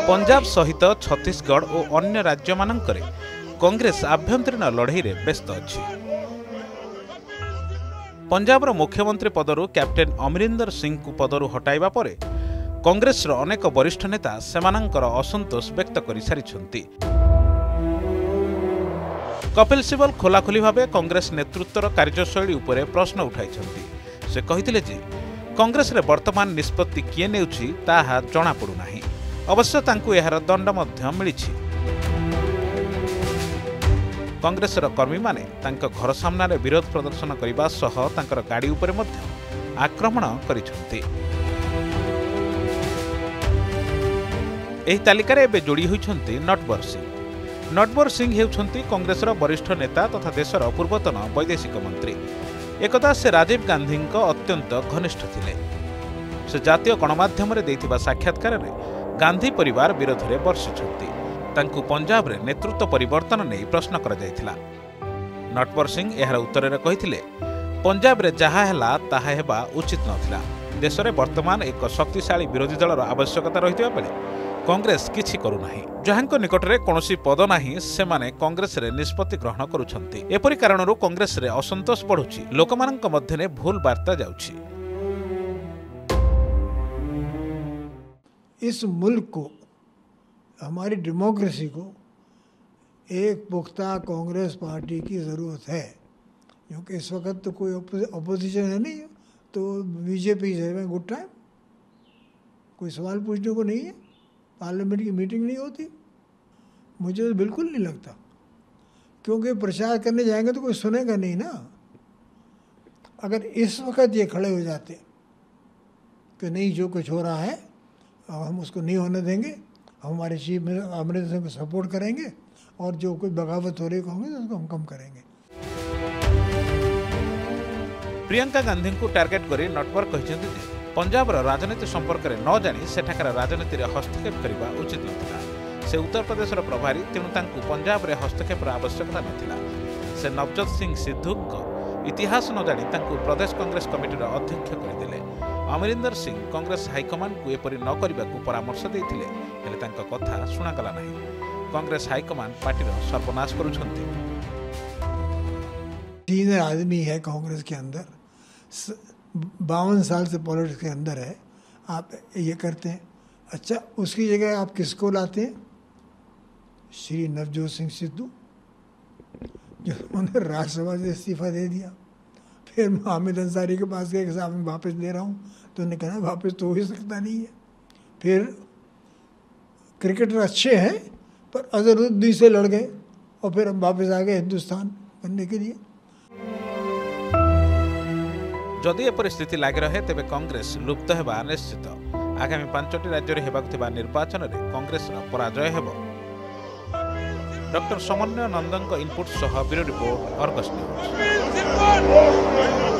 पंजाब सहित छत्तीसगढ़ और अन्य राज्य मानकरे कांग्रेस आभ्यंतरीण लड़ई में व्यस्त अच्छी। पंजाबर मुख्यमंत्री पदरु कैप्टेन अमरिंदर सिंह को पदरु हटाइबा परे कांग्रेस अनेक वरिष्ठ नेता सेमानंकर असंतोष व्यक्त कर सारिछंती। कपिल सिब्बल खोलाखोली भावे कांग्रेस नेतृत्वर कार्यशैली उपरे प्रश्न उठाइछंती। से कहिथिले जे कांग्रेस रे वर्तमान निष्पत्ति किए नेउछि ताहा जणा पडु नाही। अवश्य तांकु एहार दंड मध्य मिलिछि। कांग्रेस कर्मी माने तांक घर सामने विरोध प्रदर्शन करने सह तांकर गाड़ी उपरे मध्य आक्रमण करिछंती। एही तालिकार एबे जोड़ी होइछंती नटवर सिंह। नटवर सिंह हेउछंती कांग्रेसर वरिष्ठ नेता तथा देशर पूर्वतन वैदेशिक मंत्री। एकदा से राजीव गांधी अत्यंत घनिष्ठ थिले। से जातीय गणमाध्यम देइथिबा साक्षात्कार रे गांधी परिवार विरोध में बर्षिछंती। तांकु पंजाब रे नेतृत्व परिवर्तन नहीं प्रश्न करा जायथिला। नटवर सिंह एहार उत्तर रे कहिथिले, पंजाब रे जहा हैला ताहा हेबा उचित नथिला। देश में वर्तमान एक शक्तिशाली विरोधी दलर आवश्यकता रहितबा बेले कांग्रेस किछि करू नाही। जहांको निकट रे कोनोसी पद नाही से माने कांग्रेस रे निष्पत्ति ग्रहण करूछंती। एपरि कारणरू कांग्रेस रे असंतोष बढ़ुछि। लोकमानक मध्य ने भूल वार्ता जाउछि। इस मुल्क को, हमारी डेमोक्रेसी को एक पुख्ता कांग्रेस पार्टी की ज़रूरत है, क्योंकि इस वक्त तो कोई अपोजिशन है नहीं, तो BJP is having good time. कोई सवाल पूछने को नहीं है, पार्लियामेंट की मीटिंग नहीं होती। मुझे तो बिल्कुल नहीं लगता, क्योंकि प्रचार करने जाएंगे तो कोई सुनेगा नहीं ना। अगर इस वक्त ये खड़े हो जाते कि नहीं, जो कुछ हो रहा है हम उसको नहीं होने देंगे, हमारे चीफ मिनिस्टर अमरिंदर सिंह को सपोर्ट करेंगे, और जो कोई बगावत हो रही कांग्रेस उसको हम कम करेंगे। प्रियंका गांधी को टार्गेट करी नटवर कहते पंजाब राजनीति संपर्क में न जानी सेठाकार राजनीति में हस्तक्षेप करने उचित नथिला। से उत्तर प्रदेश प्रभारी, तेणु तांकु पंजाब में हस्तक्षेप आवश्यकता नथिला। से नवजोत सिंह सिद्धू इतिहास न जानी तांकु प्रदेश कांग्रेस कमिटीर अध्यक्ष करदेले। अमरिंदर सिंह कांग्रेस हाईकमांड को एपरि न करने को परामर्श देथिले, हेले तांका कथा शुणागला नहीं। कांग्रेस हाईकमांड पार्टीर सर्वनाश करुछंती। 3 आदमी है कांग्रेस के अंदर, 52 साल से पॉलिटिक्स के अंदर है, आप ये करते हैं। अच्छा, उसकी जगह आप किसको लाते हैं? श्री नवजोत सिंह सिद्धू, जो उन्होंने राज्यसभा से इस्तीफा दे दिया। फिर हामिद अंसारी के पास गए कि साहब मैं वापस ले रहा हूँ, तो उन्होंने कहा वापस तो हो ही सकता नहीं है। फिर क्रिकेटर अच्छे हैं पर अजहरुद्दीन से लड़ गए, और फिर हम वापस आ गए हिंदुस्तान बनने के लिए। जदि एपरि स्थिति लागि रहे तेबे कांग्रेस लुप्त हेबा निश्चित। आगामी 5टी राज्य में हेबाक थिबा निर्वाचन में कांग्रेस पराजय हेबो। डॉक्टर समन्वय नंदन इनपुट सह ब्यूरो रिपोर्ट, अर्गस न्यूज।